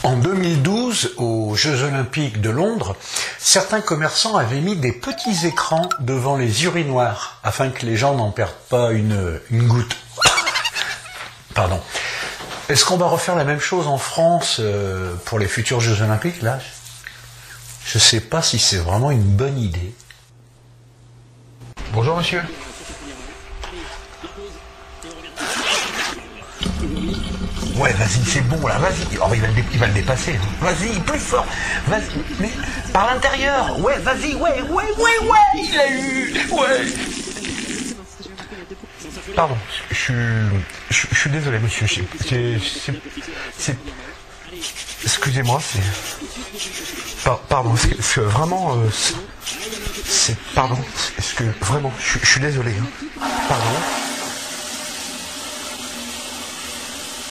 En 2012, aux Jeux Olympiques de Londres, certains commerçants avaient mis des petits écrans devant les urinoirs afin que les gens n'en perdent pas une goutte. Pardon. Est-ce qu'on va refaire la même chose en France pour les futurs Jeux Olympiques là? Je ne sais pas si c'est vraiment une bonne idée. Bonjour monsieur. Ouais, vas-y, c'est bon là, vas-y. Oh, il va le dépasser. Hein. Vas-y, plus fort. Vas-y, mais par l'intérieur. Ouais, vas-y, ouais, il a eu. Ouais. Pardon, je suis désolé, monsieur. Excusez-moi, pardon, c'est vraiment. Pardon, vraiment, je suis désolé. Hein. Pardon.